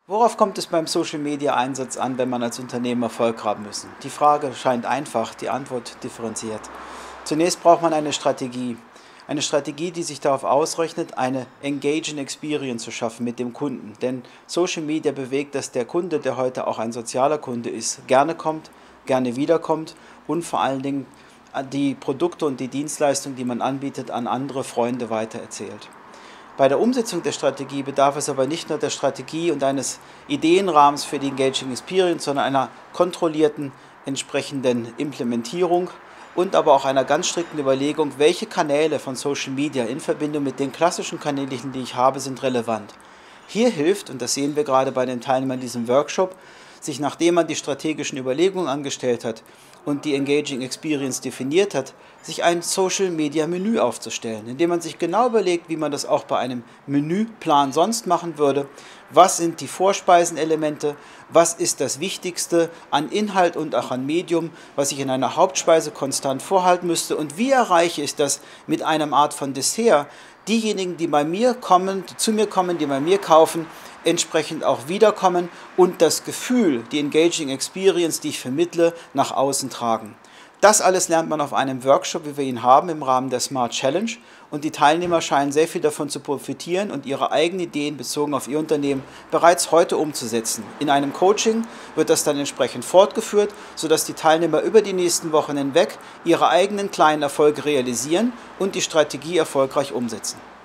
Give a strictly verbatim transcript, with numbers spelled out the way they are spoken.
Worauf kommt es beim Social-Media-Einsatz an, wenn man als Unternehmen Erfolg haben müssen? Die Frage scheint einfach, die Antwort differenziert. Zunächst braucht man eine Strategie. Eine Strategie, die sich darauf ausrechnet, eine engaging Experience zu schaffen mit dem Kunden. Denn Social Media bewegt, dass der Kunde, der heute auch ein sozialer Kunde ist, gerne kommt, gerne wiederkommt und vor allen Dingen die Produkte und die Dienstleistungen, die man anbietet, an andere Freunde weitererzählt. Bei der Umsetzung der Strategie bedarf es aber nicht nur der Strategie und eines Ideenrahmens für die Engaging Experience, sondern einer kontrollierten entsprechenden Implementierung und aber auch einer ganz strikten Überlegung, welche Kanäle von Social Media in Verbindung mit den klassischen Kanälen, die ich habe, sind relevant. Hier hilft, und das sehen wir gerade bei den Teilnehmern in diesem Workshop, sich, nachdem man die strategischen Überlegungen angestellt hat und die Engaging Experience definiert hat, sich ein Social Media Menü aufzustellen, indem man sich genau überlegt, wie man das auch bei einem Menüplan sonst machen würde. Was sind die Vorspeisenelemente? Was ist das Wichtigste an Inhalt und auch an Medium, was ich in einer Hauptspeise konstant vorhalten müsste? Und wie erreiche ich das mit einer Art von Dessert? Diejenigen, die bei mir kommen, die zu mir kommen, die bei mir kaufen, entsprechend auch wiederkommen und das Gefühl, die Engaging Experience, die ich vermittle, nach außen tragen. Das alles lernt man auf einem Workshop, wie wir ihn haben, im Rahmen der Smart Challenge, und die Teilnehmer scheinen sehr viel davon zu profitieren und ihre eigenen Ideen bezogen auf ihr Unternehmen bereits heute umzusetzen. In einem Coaching wird das dann entsprechend fortgeführt, sodass die Teilnehmer über die nächsten Wochen hinweg ihre eigenen kleinen Erfolge realisieren und die Strategie erfolgreich umsetzen.